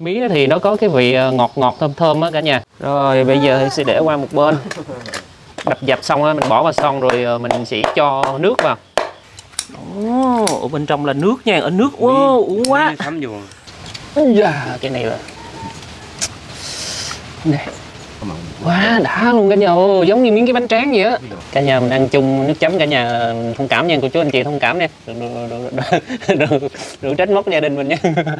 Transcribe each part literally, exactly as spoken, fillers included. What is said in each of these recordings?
Mía thì nó có cái vị ngọt ngọt thơm thơm á cả nhà. Rồi bây giờ sẽ để qua một bên. Đập dập xong á mình bỏ vào xong rồi mình sẽ cho nước vào. Ồ, ở bên trong là nước nha, ở nước wow, uống quá. Thấm vô. Yeah, cái này là nè. Quá đã luôn cả nhà, giống như miếng cái bánh tráng vậy á. Cả nhà mình ăn chung nước chấm, cả nhà thông cảm nha, cô chú anh chị thông cảm nha. Đừng, đừng, đừng, đừng, đừng trách móc gia đình mình nha.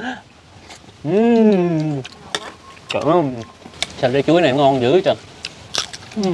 uhm. Trời ơi, sao trái chuối này ngon dữ trời. uhm.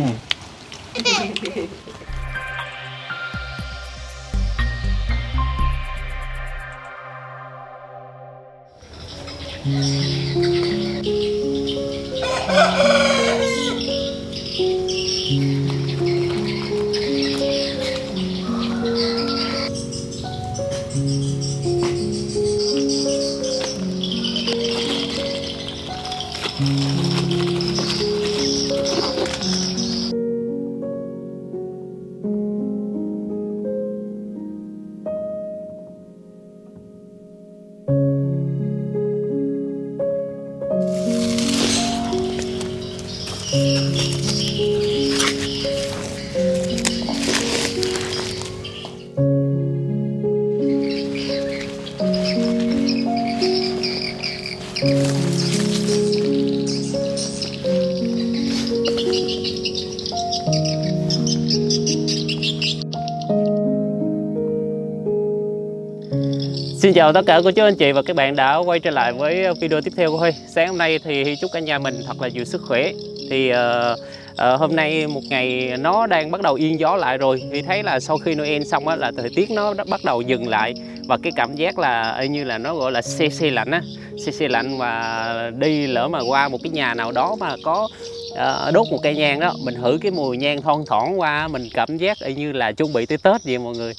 Xin chào tất cả cô chú anh chị và các bạn đã quay trở lại với video tiếp theo của Huy. Sáng hôm nay thì chúc cả nhà mình thật là nhiều sức khỏe. Thì uh, uh, hôm nay một ngày nó đang bắt đầu yên gió lại rồi. Thì thấy là sau khi Noel xong á là thời tiết nó bắt đầu dừng lại. Và cái cảm giác là như là nó gọi là se se lạnh á. Se se lạnh và đi lỡ mà qua một cái nhà nào đó mà có uh, đốt một cây nhang đó. Mình hửi cái mùi nhang thon thoảng qua, mình cảm giác như là chuẩn bị tới Tết vậy mọi người.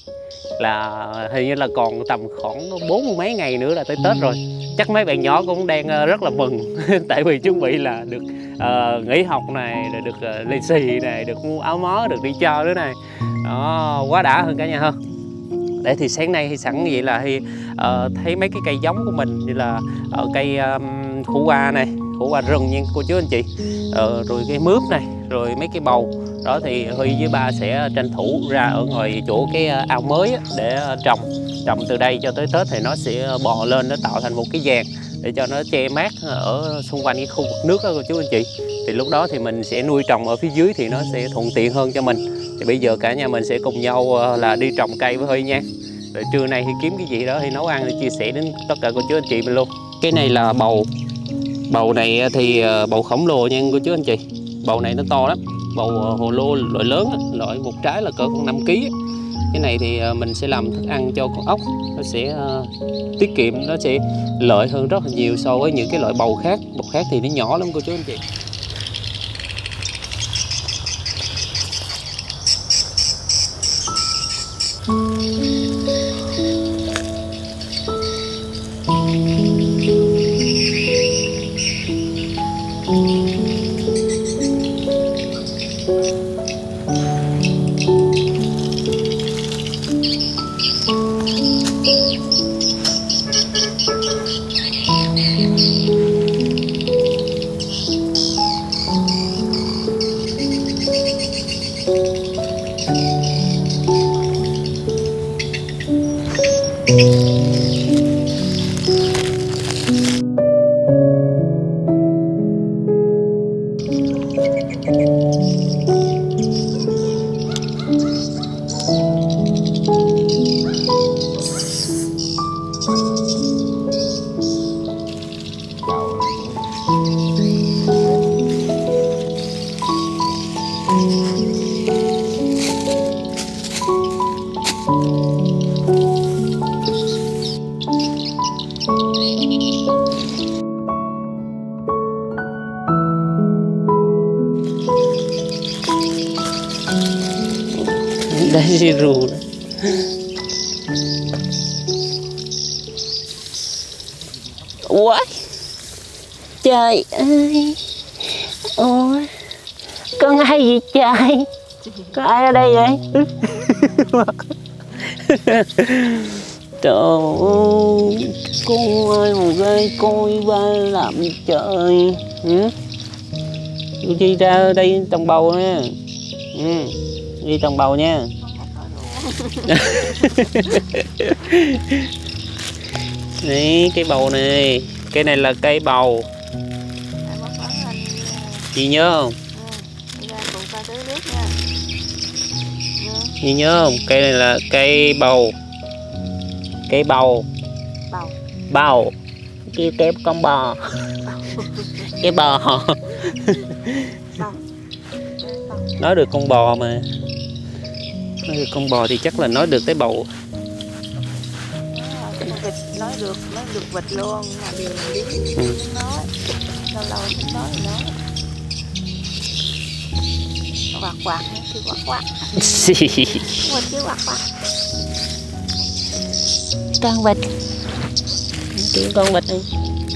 Là hình như là còn tầm khoảng bốn mấy ngày nữa là tới Tết rồi. Chắc mấy bạn nhỏ cũng đang rất là mừng. Tại vì chuẩn bị là được uh, nghỉ học này, rồi được uh, lì xì này, được mua áo mó, được đi chơi nữa này. Đó, quá đã hơn cả nhà hơn. Để thì sáng nay thì sẵn vậy là thì uh, thấy mấy cái cây giống của mình như là uh, cây um, khổ qua này, khổ qua rừng nha cô chú anh chị. Uh, rồi cây mướp này, rồi mấy cây bầu. Đó thì Huy với ba sẽ tranh thủ ra ở ngoài chỗ cái ao mới để trồng. Trồng từ đây cho tới Tết thì nó sẽ bò lên, nó tạo thành một cái giàn để cho nó che mát ở xung quanh cái khu vực nước đó cô chú anh chị. Thì lúc đó thì mình sẽ nuôi trồng ở phía dưới thì nó sẽ thuận tiện hơn cho mình. Thì bây giờ cả nhà mình sẽ cùng nhau là đi trồng cây với Huy nha. Rồi trưa nay thì kiếm cái gì đó thì nấu ăn để chia sẻ đến tất cả cô chú anh chị mình luôn. Cái này là bầu. Bầu này thì bầu khổng lồ nha cô chú anh chị. Bầu này nó to lắm. Bầu hồ lô loại lớn, loại một trái là cỡ con năm ký. Cái này thì mình sẽ làm thức ăn cho con ốc. Nó sẽ uh, tiết kiệm, nó sẽ lợi hơn rất là nhiều so với những cái loại bầu khác. Bầu khác thì nó nhỏ lắm cô chú anh chị. Đây rù quá trời ơi. Ôi con ai vậy trời, có ai ở đây vậy? Trời ơi, con ơi một ghê coi ba làm trời. Ừ? Đi ra đây trồng bầu nha. Ừ. Đi trồng bầu nha. Đấy, cây bầu này. Cây này là cây bầu. Chị nhớ không? Chị nhớ không? Cây này là cây bầu. Cây bầu. Bầu. Bầu. Kêu kẹp con bò. Cái bò. Bầu. Nói được con bò mà. Nói được con bò thì chắc là nói được cái bầu. Vịt nói được, nói được vịt luôn mà điều đi ừ. nói. Lâu lâu cũng nói thì nói. Quạt quạt kêu quạt quạt. Vịt kêu quạt quạt. Con vịt. Kêu con vịt đi.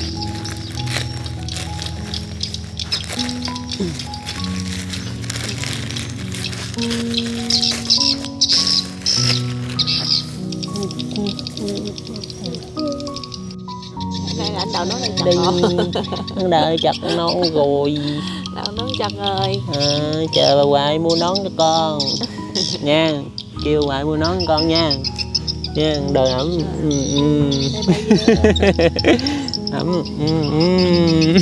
Đây là anh Đậu nó đang chặt Đi. hộp. Đợi chặt nón rồi. Đậu nón chặt rồi. À, chờ bà ngoại mua nón cho con. Nha. Kêu ngoại mua nón cho con nha. Nha, đồ ẩm. Ừ, ừ. Ẩm. Ừ, ừ.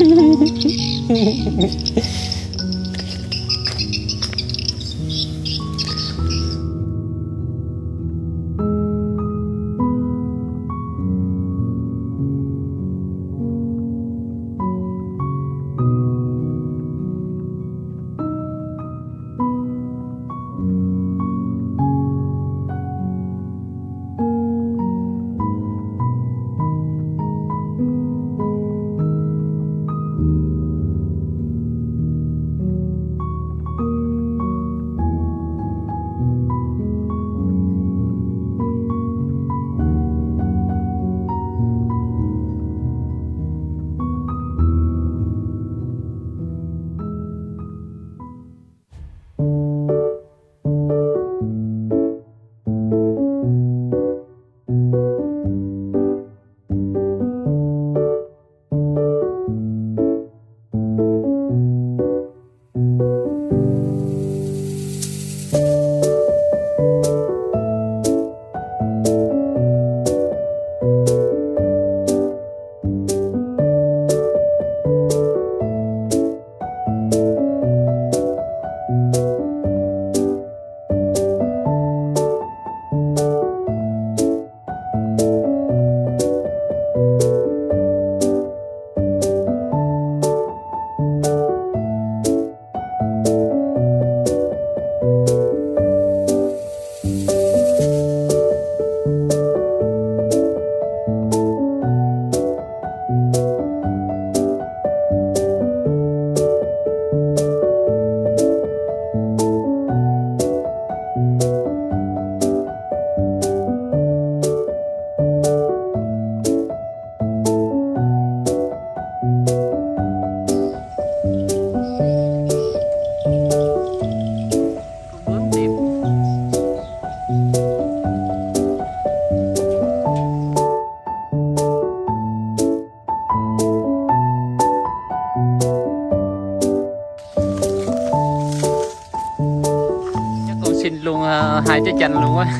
Xin luôn uh, hai trái chanh luôn á.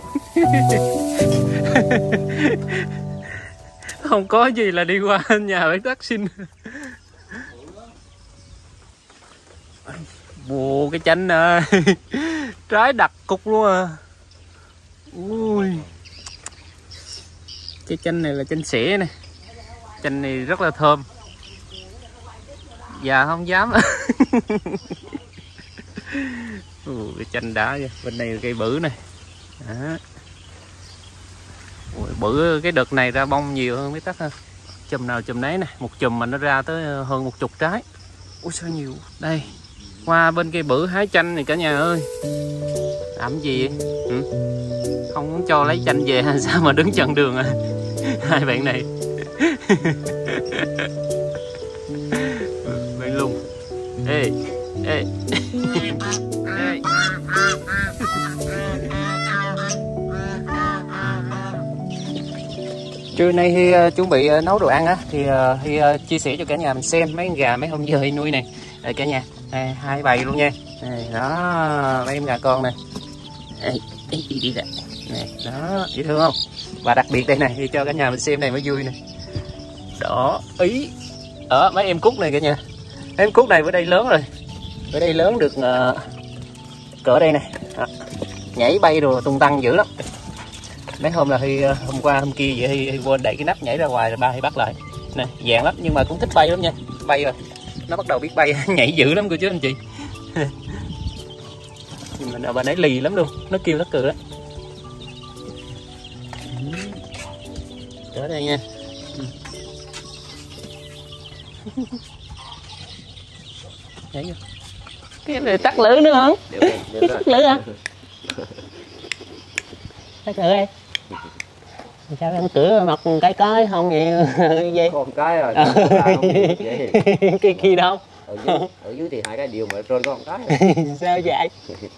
Không có gì là đi qua nhà bác Tắc xin. Bùa cái chanh ơi. Trái đặc cục luôn à. Ui. Cái chanh này là chanh sẻ này. Chanh này rất là thơm. Dạ không dám. Ui, cái chanh đá vậy. Bên này là cây bự này. Đó. Ui, bự cái đợt này ra bông nhiều hơn mấy Tắc hơn. Chùm nào chùm nấy nè. Một chùm mà nó ra tới hơn một chục trái. Ui sao nhiều. Đây. Qua bên cây bự hái chanh này cả nhà ơi. Làm gì vậy? Ừ? Không muốn cho lấy chanh về hay sao mà đứng chặn đường à? Hai bạn này. Bạn luôn. Ê, ê. Ê. Trưa nay Hy uh, chuẩn bị uh, nấu đồ ăn á, thì uh, Hy uh, chia sẻ cho cả nhà mình xem mấy con gà mấy hôm giờ Hy nuôi này. Đây cả nhà, đây, hai bầy luôn nha. Đây, đó, mấy em gà con này. Đây, đi đi đi này. Đó, dễ thương không? Và đặc biệt đây này, thì cho cả nhà mình xem này mới vui này. Đó, ý. Đó, mấy em cút này cả nhà. Mấy em cút này bữa đây lớn rồi. Bữa đây lớn được uh, cỡ đây này. Đó. Nhảy bay rồi tung tăng dữ lắm. Mấy hôm là Hy hôm qua hôm kia vậy Hy, Hy quên đẩy cái nắp nhảy ra ngoài rồi ba Hy bắt lại. Này, dạng lắm nhưng mà cũng thích bay lắm nha. Bay rồi. Nó bắt đầu biết bay nhảy dữ lắm cô chú anh chị. Nhưng mà bà nãy lì lắm luôn, nó kêu nó cười đó. Trở đây nha. Nhảy vô. Cái này tắt lưỡi nữa hả? Cái tắt lưỡi hả? Tắt lưỡi em. Sao em cửa mặt cái cái không vậy? Vậy? Còn cái rồi. Cái kia đâu? Ở dưới, ở dưới thì hai cái điều mà trên có một cái. Sao vậy?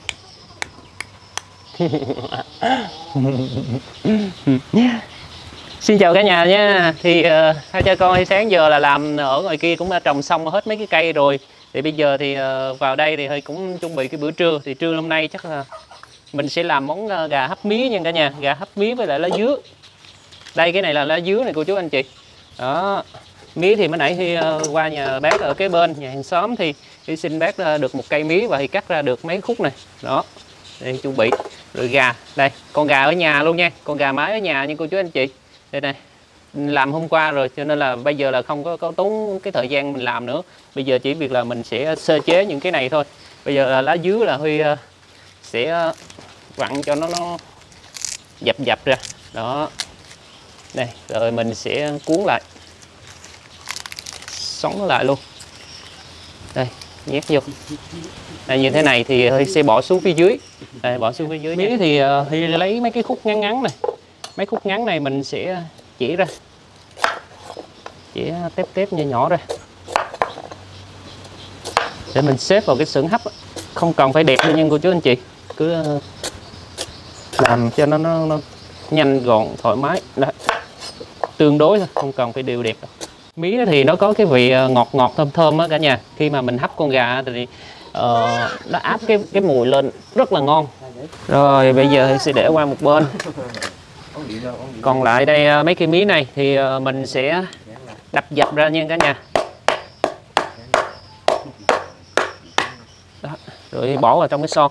Xin chào cả nhà nha. Thì uh, hai cha con sáng giờ là làm ở ngoài kia cũng đã trồng xong hết mấy cái cây rồi. Thì bây giờ thì uh, vào đây thì hơi cũng chuẩn bị cái bữa trưa. Thì trưa hôm nay chắc là mình sẽ làm món uh, gà hấp mía nha cả nhà. Gà hấp mía với lại lá dứa. Đây cái này là lá dứa này cô chú anh chị. Đó. Mía thì mới nãy thì uh, qua nhà bác ở cái bên nhà hàng xóm thì, thì xin bác uh, được một cây mía và thì cắt ra được mấy khúc này. Đó. Đây chuẩn bị. Rồi gà. Đây, con gà ở nhà luôn nha. Con gà mái ở nhà nha cô chú anh chị. Đây này. Làm hôm qua rồi cho nên là bây giờ là không có, có tốn cái thời gian mình làm nữa. Bây giờ chỉ việc là mình sẽ sơ chế những cái này thôi. Bây giờ là lá dứa là Huy uh, sẽ uh, vặn cho nó nó dập dập ra. Đó. Đây, rồi mình sẽ cuốn lại. Xoắn nó lại luôn. Đây, nhét vô. Đây, như thế này thì Huy sẽ bỏ xuống phía dưới. Đây, bỏ xuống phía dưới. Mía thì uh, Huy lấy mấy cái khúc ngắn ngắn này. Mấy khúc ngắn này mình sẽ chỉ ra. Chỉ tép tép nhỏ nhỏ ra. Để mình xếp vào cái xưởng hấp. Không cần phải đẹp nha cô chú anh chị. Cứ làm cho nó, nó, nó nhanh gọn thoải mái. Đấy. Tương đối thôi, không cần phải đều đẹp đâu. Mía thì nó có cái vị ngọt ngọt thơm thơm á cả nhà. Khi mà mình hấp con gà thì uh, nó áp cái cái mùi lên rất là ngon. Rồi bây giờ sẽ để qua một bên. Còn lại đây mấy cái mía này thì mình sẽ đập dập ra nha cả nhà. Đó. Rồi bỏ vào trong cái son.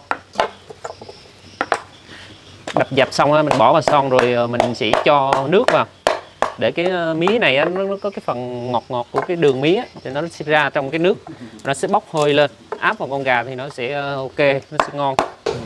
Đập dập xong rồi mình bỏ vào son rồi mình sẽ cho nước vào. Để cái mía này nó có cái phần ngọt ngọt của cái đường mía thì nó sẽ ra trong cái nước. Nó sẽ bốc hơi lên, áp vào con gà thì nó sẽ ok, nó sẽ ngon.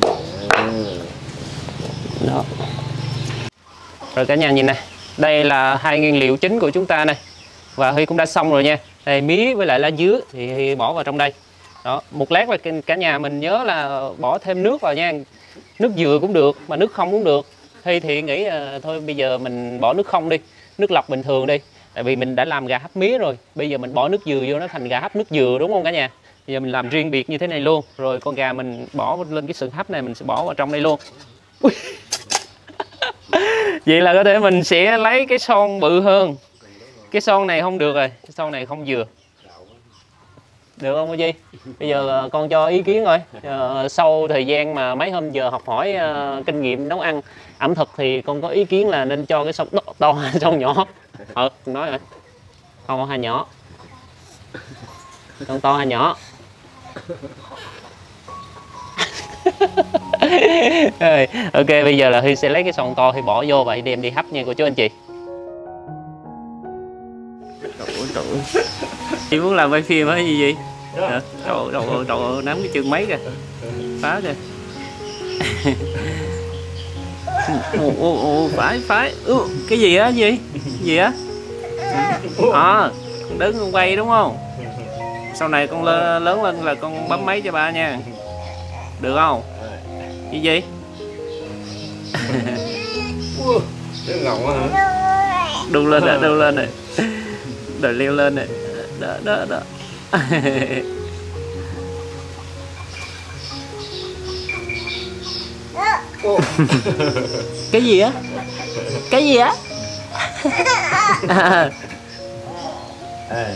Đó. Rồi cả nhà nhìn này, đây là hai nguyên liệu chính của chúng ta này. Và Huy cũng đã xong rồi nha. Đây mía với lại lá dứa thì Huy bỏ vào trong đây. Đó, một lát là cả nhà mình nhớ là bỏ thêm nước vào nha. Nước dừa cũng được mà nước không cũng được. Huy thì nghĩ là thôi bây giờ mình bỏ nước không đi, nước lọc bình thường đi. Tại vì mình đã làm gà hấp mía rồi, bây giờ mình bỏ nước dừa vô nó thành gà hấp nước dừa đúng không cả nhà? Bây giờ mình làm riêng biệt như thế này luôn. Rồi con gà mình bỏ lên cái sừng hấp này mình sẽ bỏ vào trong đây luôn. Vậy là có thể mình sẽ lấy cái son bự hơn. Cái son này không được rồi, cái son này không vừa. Được không cô Chi? Bây giờ con cho ý kiến rồi. À, sau thời gian mà mấy hôm giờ học hỏi uh, kinh nghiệm nấu ăn ẩm thực thì con có ý kiến là nên cho cái son to, to hay son nhỏ? Ờ, con nói rồi. To hay nhỏ? Con to hay nhỏ? Ok, bây giờ là Huy sẽ lấy cái son to thì bỏ vô và đem đi hấp nha cô chú anh chị. Chị muốn làm quay phim hay gì vậy? Hả? Trời ơi, trời ơi, nắm cái chân mấy kìa. Phá kìa. Ồ, ồ, ồ, phải, phải. Ừ, cái gì á, gì? Gì á? À, con đứng con quay đúng không? Sau này con lớn lên là con bấm máy cho ba nha. Được không? Cái gì? Đu lên rồi, đu lên rồi. Rồi leo lên rồi. Đó, đó, đó. Cái gì á? Cái gì á? À. À.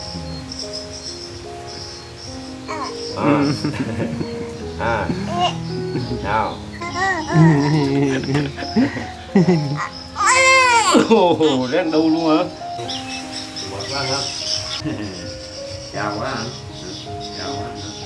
À. Nào. Ồ, đang đâu luôn hả? Mệt quá hả? Chào quá hả? Chào quá.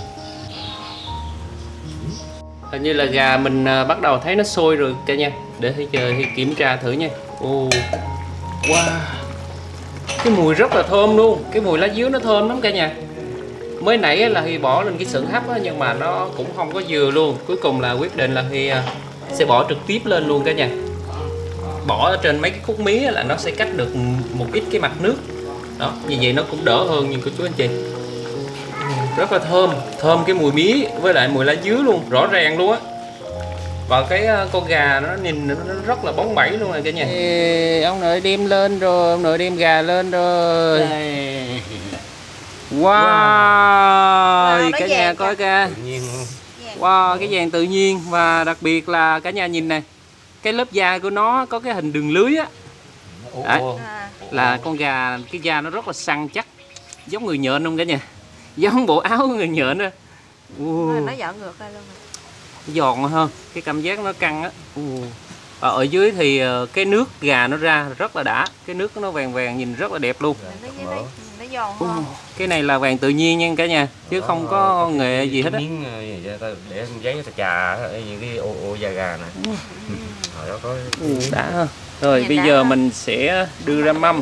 Hình như là gà mình à, bắt đầu thấy nó sôi rồi cả nhà. Để thì chờ thì kiểm tra thử nha. Ồ. Wow. Cái mùi rất là thơm luôn. Cái mùi lá dứa nó thơm lắm cả nhà. Mới nãy là Huy bỏ lên cái sợi hấp á, nhưng mà nó cũng không có vừa luôn. Cuối cùng là quyết định là Huy à, sẽ bỏ trực tiếp lên luôn cả nhà. Bỏ ở trên mấy cái khúc mía là nó sẽ cách được một ít cái mặt nước. Đó, như vậy nó cũng đỡ hơn nhưng cô chú anh chị. Rất là thơm, thơm cái mùi mía với lại mùi lá dứa luôn, rõ ràng luôn á. Và cái con gà nó nhìn nó rất là bóng bẩy luôn rồi cả nhà. Ê, ông nội đem lên rồi, ông nội đem gà lên rồi. Đây. Wow, wow cả nhà vàng coi kìa. Wow, cái vàng tự nhiên và đặc biệt là cả nhà nhìn này. Cái lớp da của nó có cái hình đường lưới á. Đấy, À. là con gà cái da nó rất là săn chắc, giống người nhện không cả nhà, giống bộ áo của người nhện á. Nó dọn ngược ra luôn rồi. Giòn hơn, cái cảm giác nó căng á. Và ở dưới thì cái nước gà nó ra rất là đã, cái nước nó vàng vàng nhìn rất là đẹp luôn. Nó, nó, nó giòn không? Cái này là vàng tự nhiên nha cả nhà, chứ đó, không có nghệ gì hết á. Miếng để giấy ta trà những cái ô ô da gà này. Rồi đó có đã hơn. Rồi Nhìn bây đã giờ hơn. mình sẽ đưa ra mâm.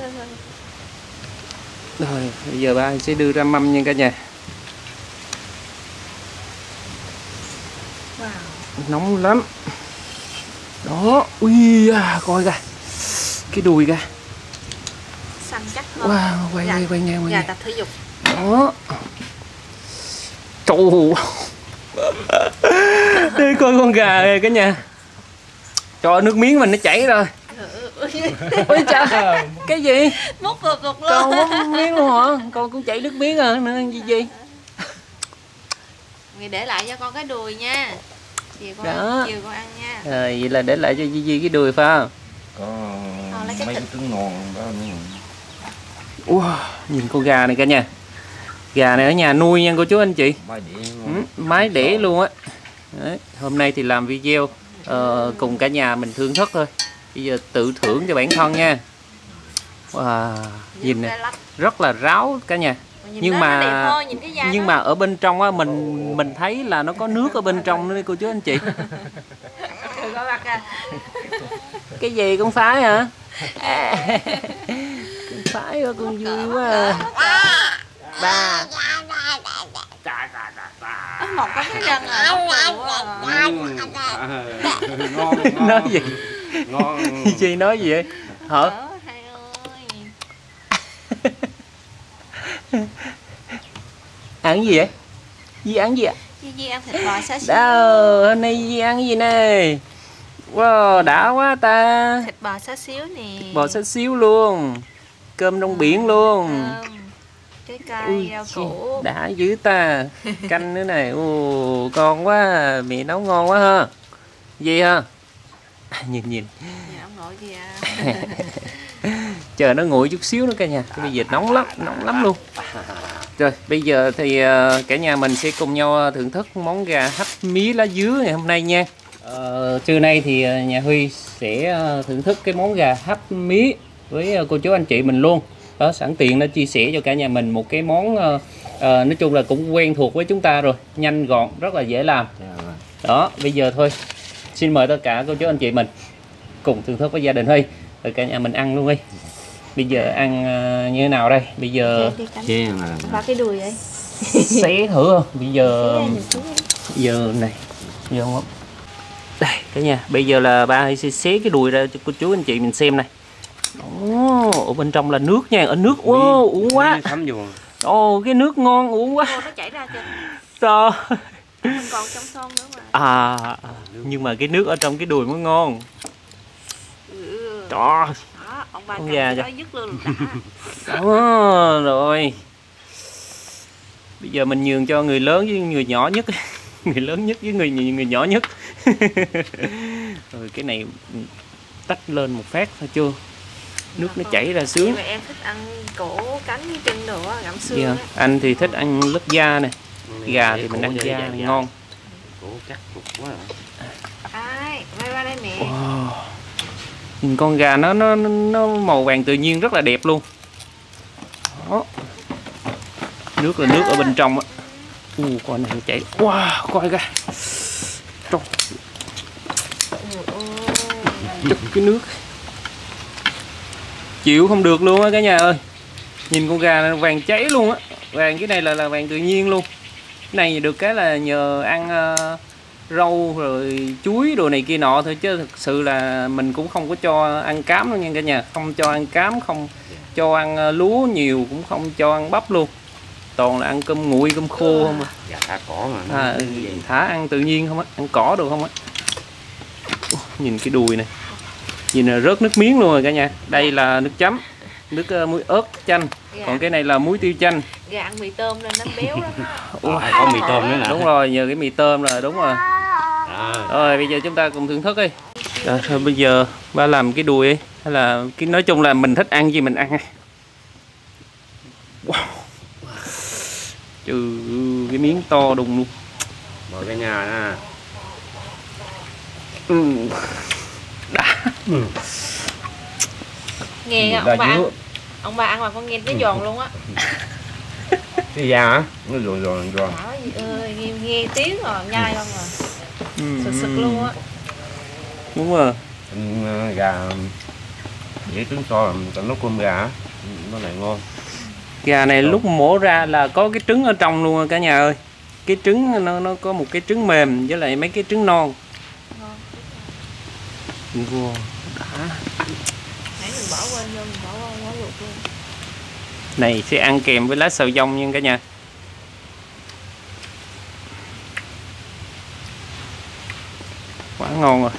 Rồi bây giờ ba sẽ đưa ra mâm nha cả nhà. Wow. Nóng lắm. Đó, ui à, coi kìa. Cái đùi kìa. Săn chắc hơn. Wow, quay quay quay ngang quay Gà ngang. tập thể dục. Đó. Trời. Đây coi con gà này cả nhà. Cho nước miếng mình nó chảy rồi. Ôi trời, cái gì? Múc cục cục luôn. Con múc miếng luôn hả? Con cũng chảy nước miếng à, nữa gì gì? Mày để lại cho con cái đùi nha. Chiều con Đó. ăn, chiều con ăn nha. Rồi vậy là để lại cho Gigi cái đùi phải không? có Ờ, lấy cái mấy thịt. cái trứng non đó nữa. Wow, nhìn con gà này cả nhà. Gà này ở nhà nuôi nha cô chú anh chị. Mai đĩa Ừ, mái đẻ luôn á. Đấy, hôm nay thì làm video uh, cùng cả nhà mình thưởng thức thôi. Bây giờ tự thưởng cho bản thân nha. Wow, nhìn nè, rất là ráo cả nhà. Nhưng mà thôi, nhìn cái da nhưng nó. mà ở bên trong á mình mình thấy là nó có nước ở bên trong nữa cô chú anh chị. Đừng có mặt à. Cái gì con phái hả? Con phái quá, con vui quá à. Ba. Một có cái răng à. Ngon, Nói gì? ngon. Chị nói gì vậy? Hả? Ờ, hai ơi. Ăn gì vậy? Di ăn gì ạ? Di Di ăn thịt bò xá xíu. Đâu, hôm nay Di ăn gì nè? Wow, đã quá ta. Thịt bò xá xíu nè. Bò xá xíu luôn. Cơm trong biển luôn. Cơm, trái cây, Ui, rau củ. đã dữ ta. Canh nữa này. Ồ, ngon quá. Mẹ nấu ngon quá ha. Gì ha? Nhìn nhìn. Nhà ông nội kìa. Chờ nó nguội chút xíu nữa cả nhà. Bây giờ nóng lắm, nóng lắm luôn. Rồi, bây giờ thì uh, cả nhà mình sẽ cùng nhau thưởng thức món gà hấp mía lá dứa ngày hôm nay nha. Uh, trưa nay thì uh, nhà Huy sẽ uh, thưởng thức cái món gà hấp mía với uh, cô chú anh chị mình luôn. Đó, sẵn tiện nó chia sẻ cho cả nhà mình một cái món uh, uh, nói chung là cũng quen thuộc với chúng ta rồi, nhanh gọn, rất là dễ làm. Đó, bây giờ thôi, xin mời tất cả cô chú anh chị mình cùng thưởng thức với gia đình Huy. Rồi cả nhà mình ăn luôn đi. Bây giờ ăn uh, như thế nào đây? Bây giờ Chê mà. Ba cái đùi vậy. xé thử không? Bây giờ giờ này giờ không? Đây cả nhà, bây giờ là ba sẽ xé cái đùi ra cho cô chú anh chị mình xem này. Ồ, ở bên trong là nước nha, ở nước wow, uống quá. Ồ, cái nước ngon uống quá. Ô, nó chảy ra kìa. Trời. Mình còn trong son nữa mà. À, nhưng mà cái nước ở trong cái đùi mới ngon. Ừ. Trời. Đó, ông ba Con cầm gà nó kìa. dứt luôn đã. Đó, rồi. Bây giờ mình nhường cho người lớn với người nhỏ nhất. Người lớn nhất với người người nhỏ nhất. Rồi cái này tách lên một phát thôi chưa? nước nó chảy ra sướng. Vậy mà em thích ăn cổ cánh với chân đồ á, gặm xương Yeah. á. Anh thì thích ăn lớp da này, gà thì mình ăn da dạ, dạ. ngon. Cổ chắc cục quá rồi. Ai, quay qua đây mẹ. Wow. Nhìn con gà nó nó nó màu vàng tự nhiên rất là đẹp luôn. Đó. Nước là nước ở bên trong á. U con này chảy. Wow, coi kìa. Trời. Chút cái nước. Chịu không được luôn á cả nhà ơi. Nhìn con gà này vàng cháy luôn á. Vàng cái này là là vàng tự nhiên luôn. Cái này được cái là nhờ ăn uh, rau rồi chuối đồ này kia nọ thôi, chứ thực sự là mình cũng không có cho ăn cám đâu nha cả nhà. Không cho ăn cám, không cho ăn uh, lúa nhiều, cũng không cho ăn bắp luôn. Toàn là ăn cơm nguội, cơm khô không à. Gà thả cỏ mà. À, thả ăn tự nhiên không á, ăn cỏ được không á. Nhìn cái đùi này, nhìn là rớt nước miếng luôn rồi cả nhà. Đây là nước chấm, nước uh, muối ớt chanh, Gà. còn cái này là muối tiêu chanh. Gà ăn mì tôm nên nó béo lắm á. Ủa, À, có mì tôm nữa nè. đúng rồi, nhờ cái mì tôm là đúng rồi. À. Rồi bây giờ chúng ta cùng thưởng thức đi. Rồi, thôi bây giờ ba làm cái đùi đi, hay là cái nói chung là mình thích ăn gì mình ăn. Wow. Trừ cái miếng to đùng luôn. Mời cả nhà nè. Ừ. Đã. Ừ. Nghe ông bà ăn, ông bà ăn mà con nghe nó giòn luôn á. Cái da hả? Nó giòn giòn giòn. Bảo gì ơi, nghe, nghe tiếng rồi, nhai không à. Ừ. Sực sực luôn á. Đúng rồi. Ăn gà dễ trứng so làm còn nấu cơm gà nó lại ngon. Gà này lúc mổ ra là có cái trứng ở trong luôn cả nhà ơi. Cái trứng nó nó có một cái trứng mềm với lại mấy cái trứng non. Ngon. Wow, đã. Nãy mình bỏ quên vô, mình bỏ qua quá luộc luôn. Này sẽ ăn kèm với lá xào dông nha cả nhà. Quá ngon rồi.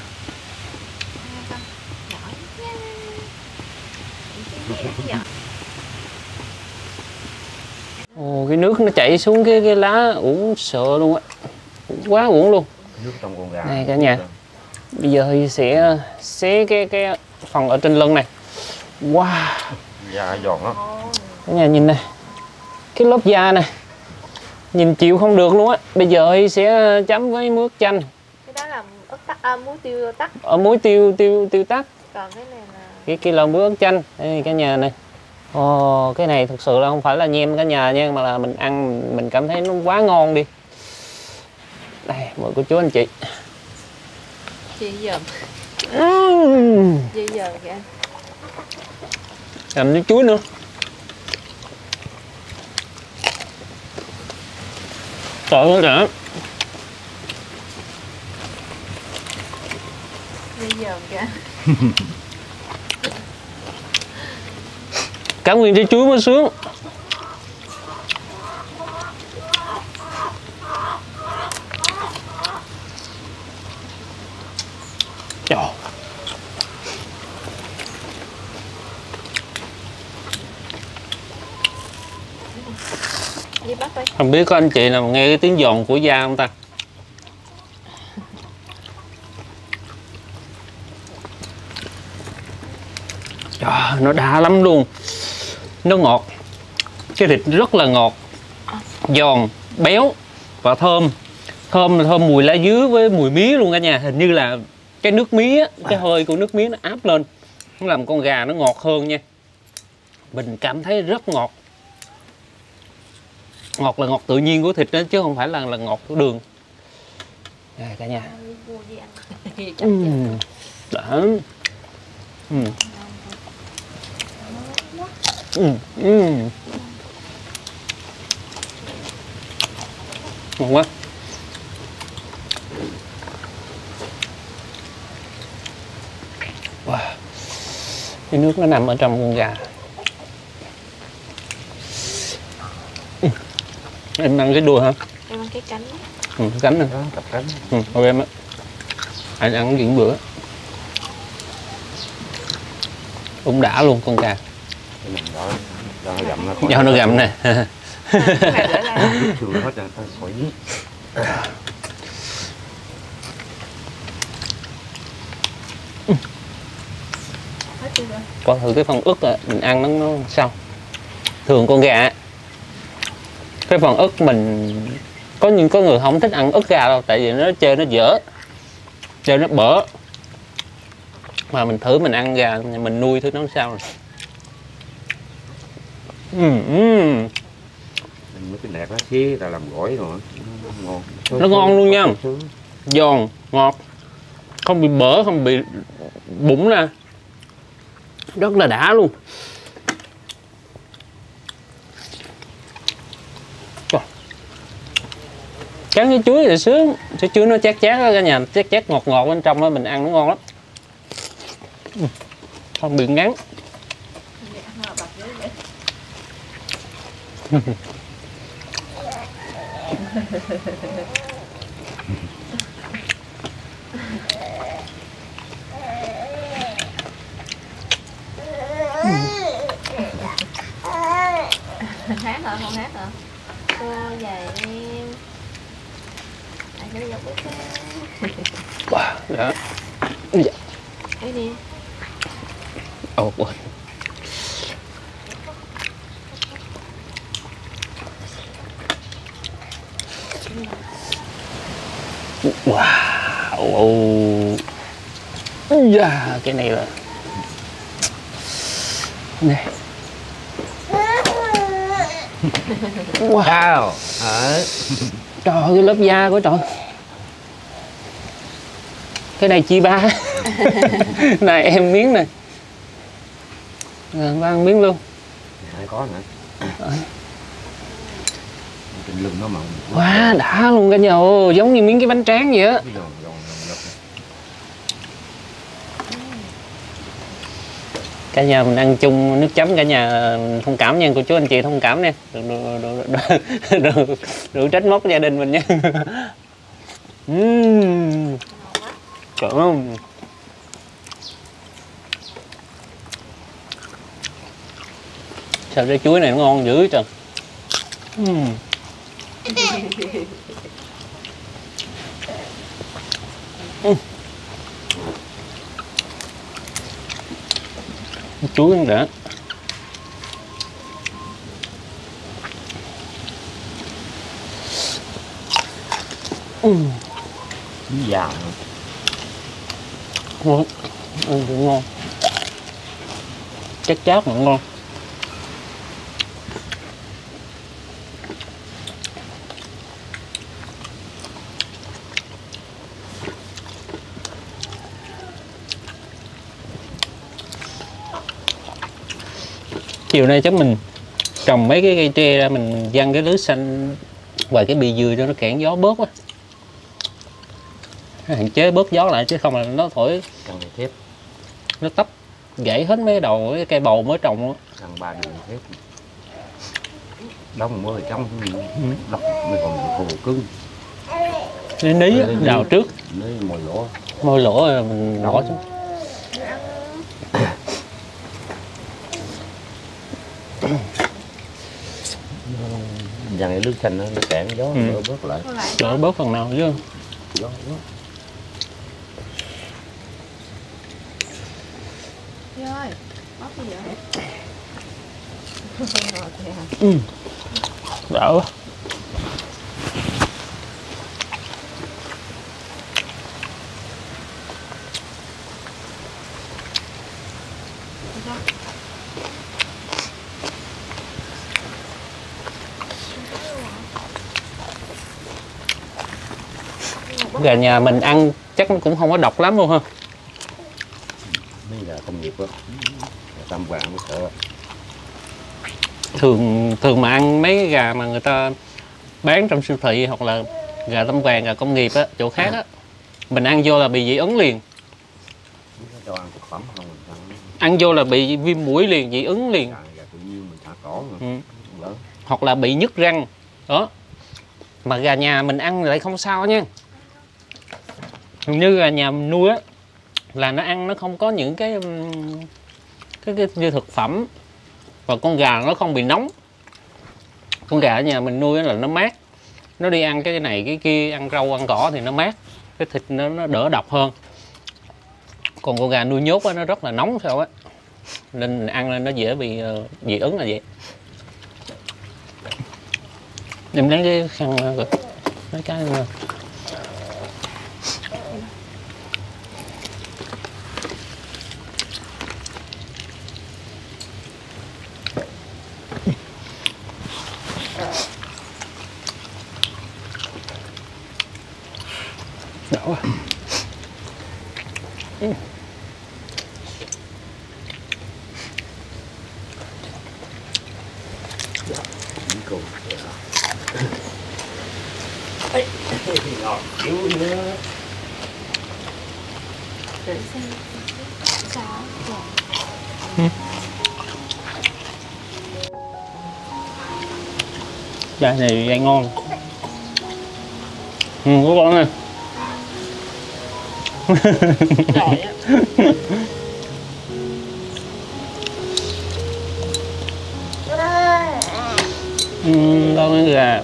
Ồ, cái nước nó chảy xuống cái cái lá uổng sợ luôn á, quá uổng luôn. Nước trong con gà. Này cả nhà, bây giờ thì sẽ xé cái cái phần ở trên lưng này. Wow, Da giòn lắm. cả nhà nhìn này, cái lớp da này, nhìn chịu không được luôn á. Bây giờ thì sẽ chấm với muối chanh. Cái đó là ớt tắc, à, muối tiêu tắc. Ở muối tiêu tiêu tiêu tắc. Còn cái này là Cái kia là muối ớt chanh. Đây cả nhà này. Ồ, cái này thực sự là không phải là nhem cả nhà nha, mà là mình ăn mình cảm thấy nó quá ngon đi. Đây, mời cô chú anh chị. chị dòm, Uhm. chị dòm kìa. Làm nước chuối nữa. Trời ơi đã. Chị dòm kìa. Cả nguyên trái chuối mới sướng. Trời. Đi bắt đi. Không biết có anh chị nào nghe cái tiếng giòn của da không ta? Trời, nó đã lắm luôn. Nó ngọt. Cái thịt rất là ngọt, giòn, béo và thơm. Thơm là thơm mùi lá dứa với mùi mía luôn cả nhà. Hình như là cái nước mía, cái hơi của nước mía nó áp lên, nó làm con gà nó ngọt hơn nha. Mình cảm thấy rất ngọt. Ngọt là ngọt tự nhiên của thịt đó, chứ không phải là là ngọt của đường. Đây cả nhà. Uhm, đã. Uhm. Uhm, uhm. Ngon quá. Wow. Cái nước nó nằm ở trong con gà. Uhm. Em ăn cái đùi hả? Em ăn cái cánh. Ừ, cánh nè. Cặp cánh. Ừ, thôi em á. Anh ăn chuyện bữa. Cũng đã luôn con gà. Đó, do nó gặm nó khỏi. Do nó gặm nè. Cái này để lại. Chùi hết rồi, khỏi dính. Hết Coi thử cái phần ức à, mình ăn nó, nó sao. Thường con gà cái phần ức mình có những có người không thích ăn ức gà đâu, tại vì nó chơi nó dở, chơi nó bở. Mà mình thử mình ăn gà mình nuôi thứ nó sao rồi. Uhm, uhm. Mấy cái nẹt nó xí ta làm gỏi rồi nó ngon. Nó ngon luôn nha, giòn ngọt, không bị bở, không bị bụng ra, rất là đã luôn. Cắn cái chuối thì sướng, cái chuối nó chát chát đó cả nhà, chát chát ngọt ngọt bên trong đó, mình ăn nó ngon lắm, không bị ngán. Hát hả? Không hát hả? Cô dạy em. Anh sẽ dọc bước Wow, đó. Dạ. Cái đi. Ồ, oh, wow. Yeah, cái này là nè. Wow. Đấy. Trời ơi, cái lớp da của trời. Cái này chi ba. Này em miếng này. Rồi, ba ăn miếng luôn. Ai có nữa. Trên lưng nó mỏng. Quá đã luôn cả nhà ơi, giống như miếng cái bánh tráng vậy á. Cả nhà mình ăn chung nước chấm, cả nhà thông cảm nha, cô chú anh chị thông cảm nha, đừng đừng đừng đừng đừng trách móc gia đình mình nha. uhm. Trời ơi, sao trái chuối này nó ngon dữ trời. uhm. uhm. Chuối ăn đã. uhm. Già Ngon, ăn cũng ngon, chắc chát mà ngon. Chiều nay chắc mình trồng mấy cái cây tre ra, mình giăng cái lưới xanh ngoài cái bì dừa cho nó cản gió bớt quá, hạn chế bớt gió lại, chứ không là nó thổi thép, nó tấp gãy hết mấy đầu cái cây bầu mới trồng luôn. Thằng ba đường thép đóng mưa trong đóng mới còn hồ cứng. Ní ní đào trước ní mồi lỗ môi lỗ rồi mình bỏ xuống. Dàn cái nước xanh nó cản gió, ừ. Đỡ bớt lại, đỡ bớt phần nào chứ. Gió, gió. Rồi, bóc gì vậy? Ừ. Đỡ quá. Gà nhà mình ăn chắc nó cũng không có độc lắm luôn ha. Mấy gà công nghiệp á, Tam Quan mới sợ. Thường thường mà ăn mấy gà mà người ta bán trong siêu thị hoặc là gà Tam Quan, gà công nghiệp á, chỗ khác á, mình ăn vô là bị dị ứng liền. Cho ăn thực phẩm không mình ăn vô là bị viêm mũi liền, dị ứng liền. Gà, gà tự nhiên mình thả cỏ ừ. Đó. Hoặc là bị nhức răng đó. Mà gà nhà mình ăn lại không sao nha. Như gà nhà mình nuôi á là nó ăn nó không có những cái cái, cái như thực phẩm, và con gà nó không bị nóng. Con gà ở nhà mình nuôi là nó mát, nó đi ăn cái này cái kia, ăn rau ăn cỏ thì nó mát, cái thịt nó, nó đỡ độc hơn. Còn con gà nuôi nhốt á, nó rất là nóng sao á. nên ăn lên nó dễ bị uh, dị ứng là vậy. Em lấy cái khăn rồi mấy cái nữa. Đổ à. Ừ. Cùng ngọt yếu nữa. Để xem sao Ừ. Chai này chai ngon. Ừ, có con này. rồi á. Ừ, con cái gà.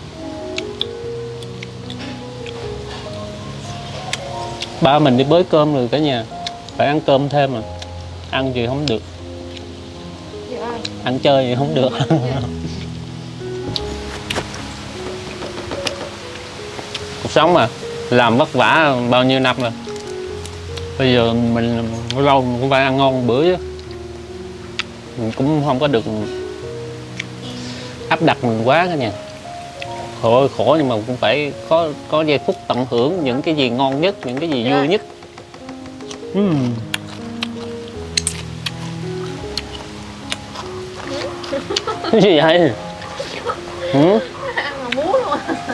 Ba mình đi bới cơm rồi cả nhà. Phải ăn cơm thêm mà. Ăn gì không được. Dạ. Ăn chơi gì không được. Cuộc sống mà làm vất vả bao nhiêu năm rồi. Bây giờ mình lâu mình cũng phải ăn ngon một bữa chứ. Mình cũng không có được áp đặt mình quá cả nhà. Khổ khổ nhưng mà cũng phải có có giây phút tận hưởng những cái gì ngon nhất, những cái gì vui nhất. uhm. Cái gì vậy? Ừ? Ăn mà muốn luôn.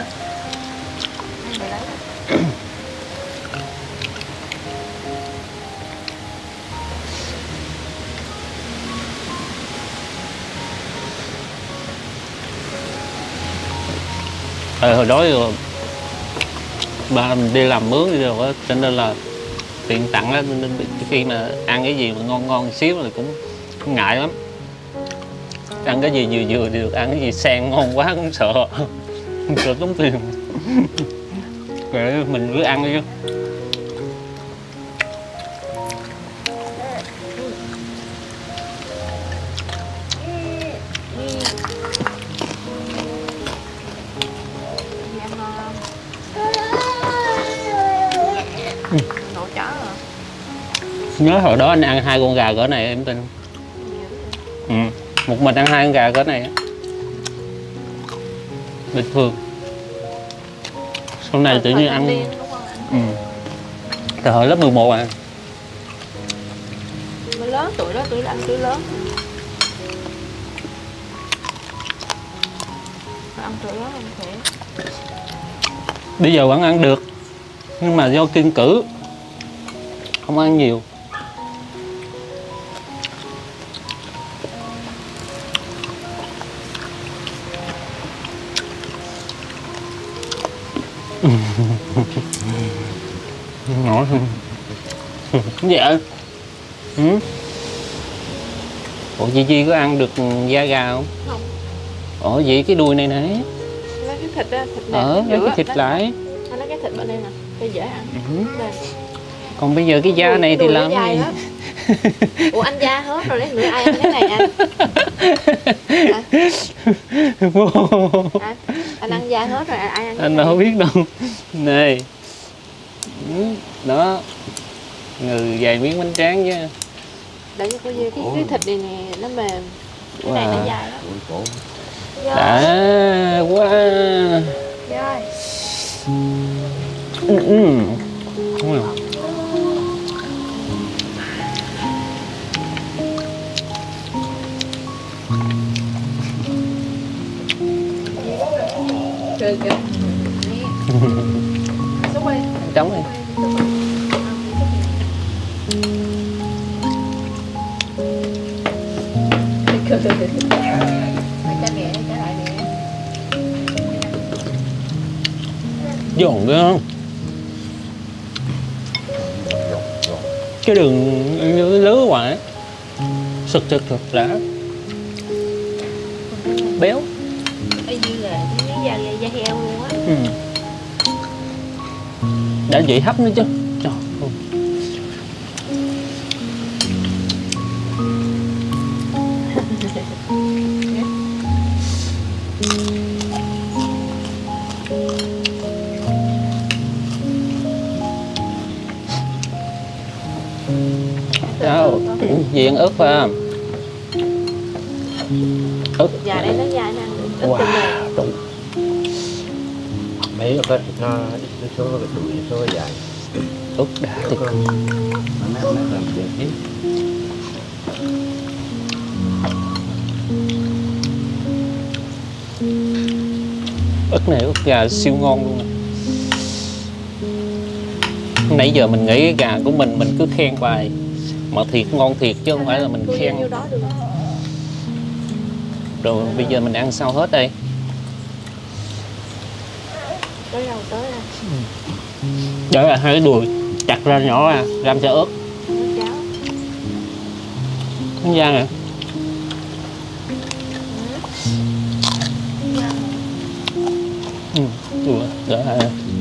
Ờ, hồi đó rồi ba mình đi làm mướn đi rồi á, cho nên là tiền tặng á, nên khi mà ăn cái gì mà ngon ngon xíu thì cũng, cũng ngại lắm. Ăn cái gì vừa vừa thì được, ăn cái gì sang ngon quá cũng sợ, sợ tốn tiền. Rồi mình cứ ăn đi chứ. Nổ chó à. Nhớ hồi đó anh ăn hai con gà cỡ này em tin. Ừ. Một mình ăn hai con gà cỡ này á. Bình thường. Sau này tự nhiên ăn. Ừ. Từ hồi lớp mười một à. Mới lớn tuổi đó, tuổi ăn tuổi lớn. Ăn tuổi lớn ăn khỏe. Bây giờ vẫn ăn được. Nhưng mà do kiêng cữ. Không ăn nhiều. Nổi không? Cái gì vậy? Ừ? Ủa chị Chi có ăn được da gà không? Không. Ủa vậy cái đuôi này nè. Lấy cái thịt á, thịt Ờ, lấy cái thịt lại. Anh lấy cái thịt bên đây nè, cái dễ ăn. Ừ. Đây. Còn bây giờ cái da Đùi, này cái thì làm cái gì? Ủa anh da hết rồi, lấy người ai ăn cái này anh? À? Anh, anh ăn da hết rồi, ai ăn cái Anh này? đâu biết đâu. Này. Đó. Ngừ vài miếng bánh tráng chứ. Để cho cô Dê cái, cái thịt này nè, nó mềm. Cái này nó dài lắm. Đã quá. Rồi. Ừ, ừ. Đúng rồi. Kìa kìa. Xúc đi. Trống đi. Cha mẹ, cha lại mẹ. Giòn ghê không? Cái đường lứa hoài. Sực sực sực đã. Béo. Ê như là cái da, da heo luôn á. Ừ. Đã vậy hấp nữa chứ. Trời ơi. Gì ăn ớt phải không? Ớt. Dài đây nó dài nè. Wow, đúng. Mấy cái nó nó số cái tuổi số dài. Ớt đã thiệt. Nó nát nát làm việc hết. Ớt này ớt gà siêu ngon luôn. Nãy giờ mình nghĩ cái gà của mình mình cứ khen hoài mà thiệt ngon thiệt chứ không phải là mình khen. Vô đó được. Rồi bây giờ mình ăn sao hết đây? Tới đâu tới ra. Đó là hai cái đùi chặt ra nhỏ ra, găm cho ớt. Nước cháo. Không gian nè. Ừ, đùa, đỡ hả?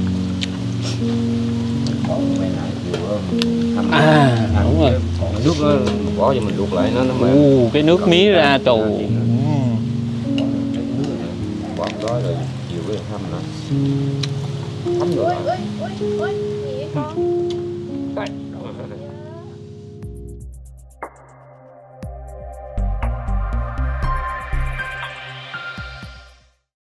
À, đúng rồi. Còn nước nó bỏ cho mình luộc lại nó nó mềm. Ồ, cái nước mía ra trù. Bỏ đó rồi chiều cái hâm nữa. Hâm rồi. Ui, ui, ui, ui, gì vậy con?